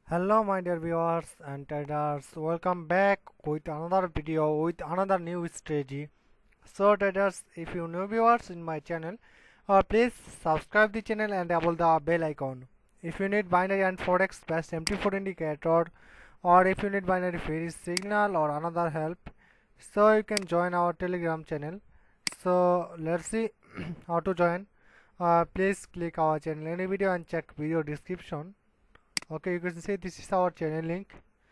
Hello my dear viewers and traders, welcome back with another video with another new strategy. So traders, if you new viewers in my channel, please subscribe the channel and enable the bell icon. If you need binary and forex best MT4 indicator, or if you need binary free signal or another help, so you can join our telegram channel. So let's see how to join. Please click our channel any video and check video description. Okay, you can see this is our channel link.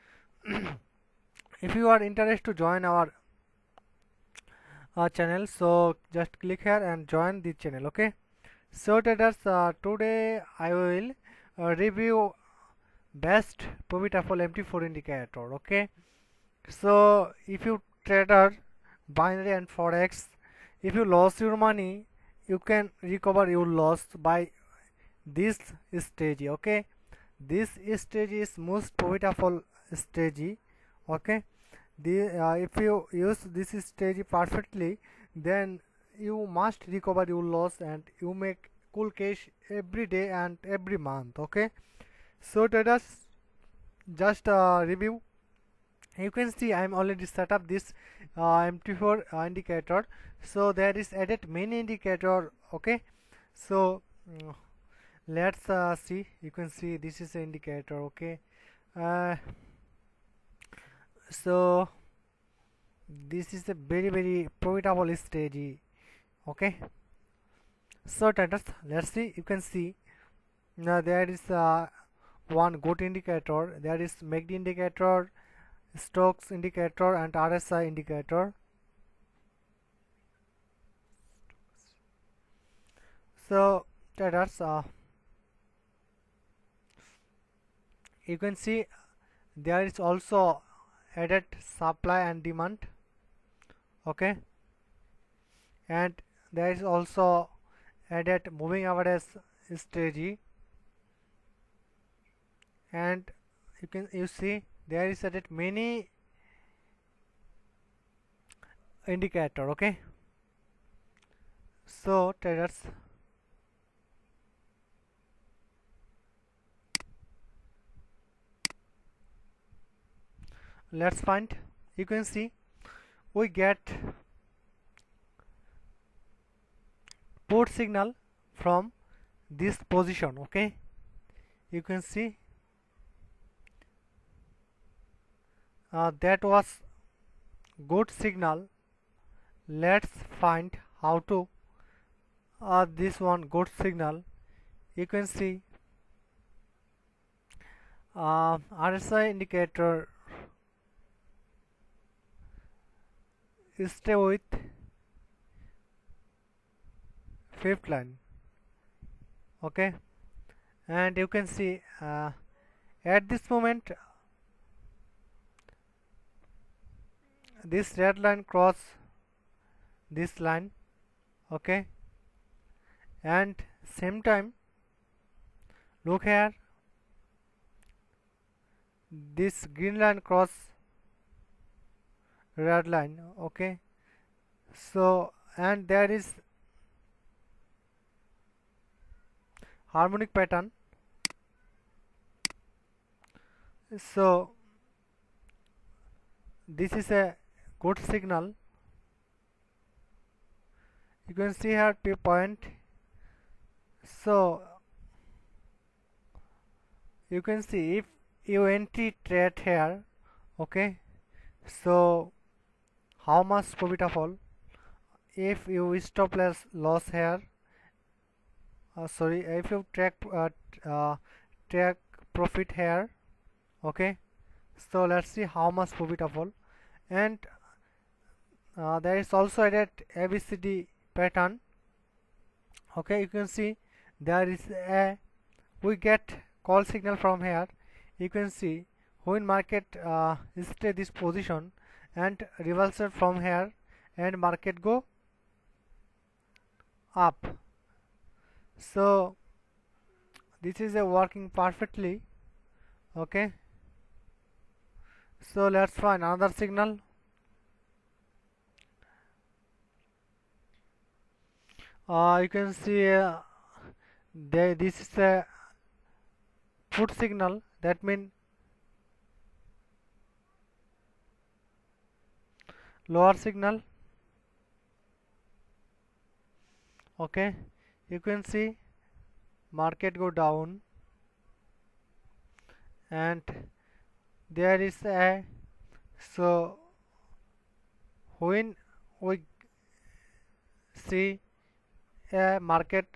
If you are interested to join our channel, so just click here and join the channel. Okay, so traders, today I will review best profitable MT4 indicator. Okay, so if you trader binary and forex, if you lost your money, you can recover your loss by this strategy. Okay, this stage is most profitable stage. Okay, if you use this stage perfectly, then you must recover your loss and you make cool cash every day and every month. Okay, so traders, just review. You can see I'm already set up this MT4 indicator, so there is added many indicator. Okay, so let's see. You can see this is an indicator. Okay, uh, so this is a very profitable stage. Okay, so traders, let's see. You can see now there is one good indicator, there is MACD indicator, stocks indicator and RSI indicator. So traders, you can see there is also added supply and demand. Okay, and there is also added moving average strategy, and you see there is added many indicator. Okay, so traders, let's find. You can see we get put signal from this position. Okay, you can see that was good signal. Let's find how to this one good signal. You can see RSI indicator stay with fifth line. Okay, and you can see at this moment this red line cross this line. Okay, and same time look here, this green line cross red line. Okay, so and there is harmonic pattern. So this is a good signal. You can see here P point. So you can see if you enter trade here. Okay, so how much profitable? If you stop loss here, sorry, if you track profit here. Okay, so let's see how much profitable. And there is also added ABCD pattern. Okay, you can see there is a we get call signal from here. You can see when market stay this position and reversal from here and market go up. So this is a working perfectly. Okay, so let's find another signal. You can see this is a put signal. That means lower signal. Okay, you can see market go down, and there is a, so when we see a market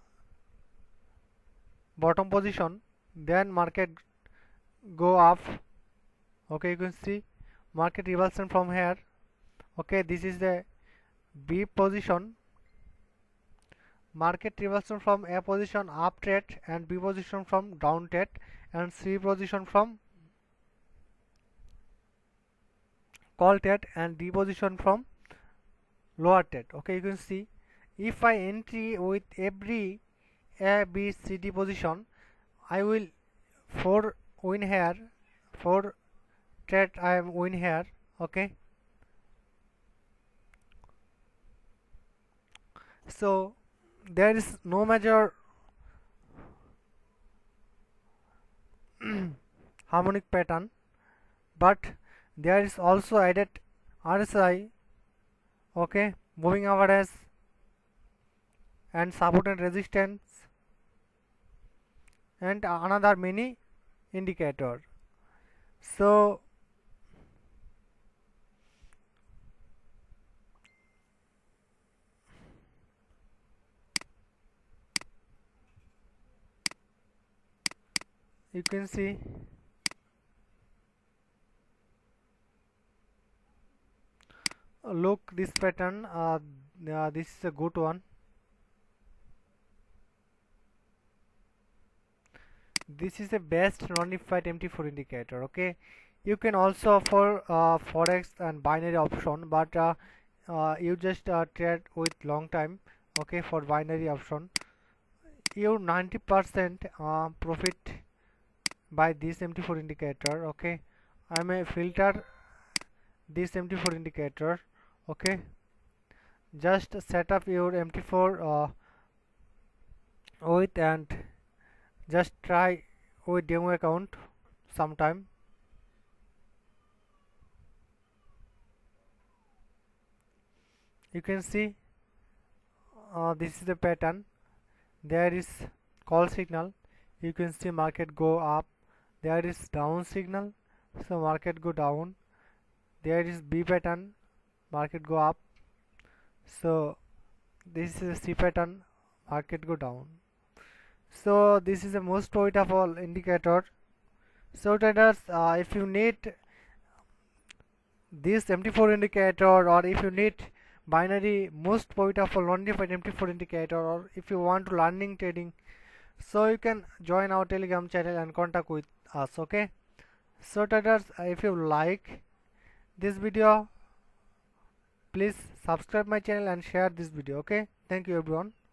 bottom position, then market go up. Okay, you can see market reversal from here. Okay, this is the B position. Market reversal from A position up trade, and B position from down trade, and C position from call trade, and D position from lower trade. Okay, you can see if I entry with every A, B, C, D position, I will 4 win here, 4 trade I am win here. Okay, so there is no major harmonic pattern, but there is also added RSI. Okay, moving average and support and resistance, and another mini indicator. So you can see look this pattern, this is a good one. This is the best non-defined MT4 indicator. Okay, you can also offer forex and binary option, but you just trade with long time. Okay, for binary option you 90% profit by this MT4 indicator. Okay, I may filter this MT4 indicator. Okay, just set up your MT4 with, and just try with demo account sometime. You can see this is the pattern. There is call signal, you can see market go up. There is down signal, so market go down. There is B pattern, market go up. So this is a C pattern, market go down. So this is the most powerful indicator. So traders, if you need this MT4 indicator, or if you need binary most powerful non-defined MT4 indicator, or if you want to learning trading, so you can join our Telegram channel and contact with us. Okay, so traders, if you like this video, please subscribe my channel and share this video. Okay, thank you everyone.